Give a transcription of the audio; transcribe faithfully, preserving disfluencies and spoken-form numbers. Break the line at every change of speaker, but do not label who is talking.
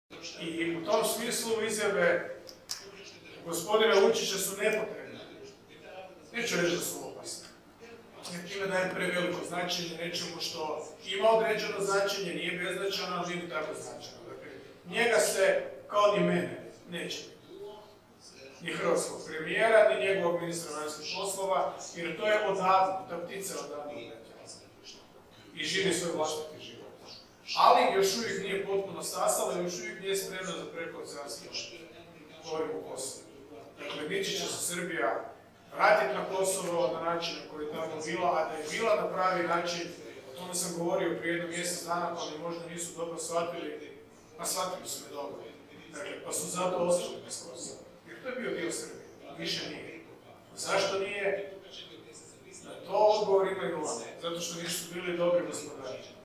I u tom smislu izjave gospodina Vučića su nepotrebne. Neću reći da su opasne. Jer time daje preveliko značenje nečemu što ima određeno značenje, nije beznačajno, ali nije tako značajno. Dakle, njega se, kao ni mene, neće biti. Ni hrvatskog premijera, ni njegovog ministra vanjskih poslova, jer to je odavno, ta ptica je odavno uletjela. I živi svoj vlastiti život. Ali još uvijek nije potpuno stasala i još uvijek nije spremna za prekooceanski govorim o Kosovu. Dakle, nići će se Srbija vratiti na Kosovo na način na koji je tamo bila, a da je bila na pravi način, o tome sam govorio prije jedno mjesec dana, pa mi možda nisu dobro shvatili, pa shvatili su me dobro. Dakle, pa su zato ostali bez Kosova. Jer to je bio dio Srbije, više nije. Zašto nije? Na to odgovor imaju oni, zato što nisu bili dobri gospodari.